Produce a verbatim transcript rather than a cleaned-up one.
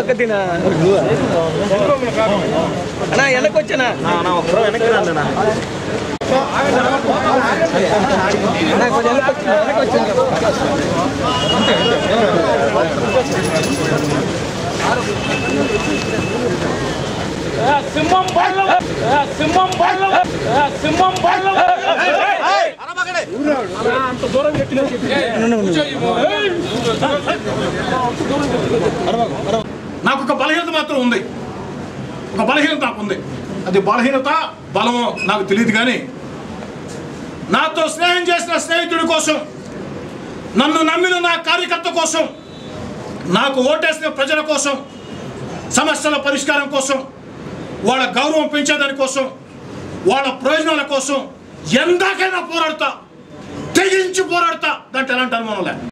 పక్క తినా అన్నా వెనక్కి వచ్చానా వెనక్కి రాన్నా కొంచెం వెనక్కి వచ్చాను సింహం బాల్లో సింహం బాల్లో సింహం బాల్లో అంత దూరం కట్టినా నాకు ఒక బలహీనత మాత్రం ఉంది ఒక బలహీనత నాకు ఉంది అది బలహీనత బలమో నాకు తెలియదు కానీ నాతో స్నేహం చేసిన స్నేహితుడి కోసం నన్ను నమ్మిన నా కార్యకర్త కోసం నాకు ఓటేసిన ప్రజల కోసం సమస్యల పరిష్కారం కోసం వాళ్ళ గౌరవం పెంచేదాని కోసం వాళ్ళ ప్రయోజనాల కోసం ఎందాకైనా పోరాడతా తెగించి పోరాడతా దాంట్లో ఎలాంటి అనుమానం లేదు.